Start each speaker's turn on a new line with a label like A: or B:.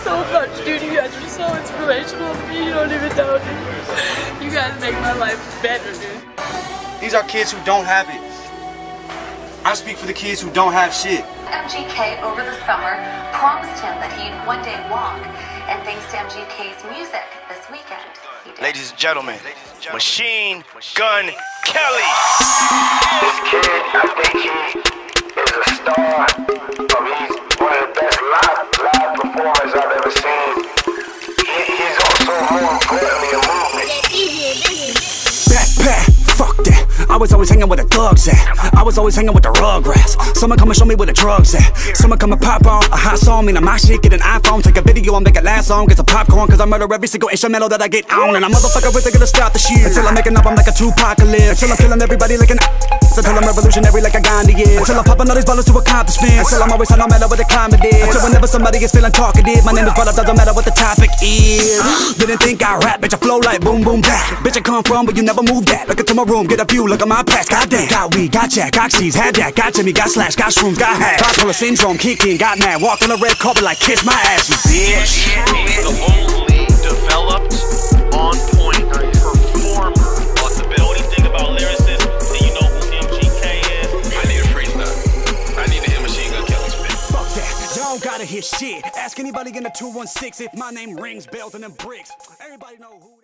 A: so much, dude. You guys are so inspirational to me. You don't even know, dude. You guys make my life better, dude.
B: These are kids who don't have it. I speak for the kids who don't have shit.
C: MGK over the summer promised him that he'd one day walk, and thanks to MGK's music this weekend, he did.
D: Ladies and gentlemen, Machine Gun Kelly.
E: This kid, I think he is a star. He's one of the best live performers I've ever seen. He's also more importantly a movement.
F: Backpack, fuck that. I was always hanging with the thugs at. I was always hanging with the rugrats. Someone come and show me where the drugs at. Someone come and pop on a hot song, mean my shit, get an iPhone, take a video, I'll make it last song, get some popcorn, cause I murder every single instrumental that I get on. And a motherfucker isn't gonna stop the shit until I'm making up, I'm like a Tupacalypse. Until I'm killing everybody like an until I'm revolutionary like a Gandhi is. Until I'm popping all these ballers to accomplishments. Until I'm always on no matter what the climate is. Until whenever somebody is feeling talkative, my name is brought up, doesn't matter what the topic is. Didn't think I rap, bitch, I flow like boom boom back. Bitch, I come from, but you never move that. Look into my room, get a view, look at my past, goddamn. Got weed, got jack, got cheese, had that, got Jimmy, got slash, got shrooms, got hash. Bipolar syndrome, kicked in, got mad, walked on the red carpet like kiss my ass, you bitch.
D: The only developed, on point performer on the bill. What do you think about lyricists? Do you know who MGK is?
G: I need a freestyle. I need to hear Machine Gun Kelly spit.
F: Fuck that, y'all don't gotta hear shit. Ask anybody in the 216 if my name rings bells and them bricks. Everybody know who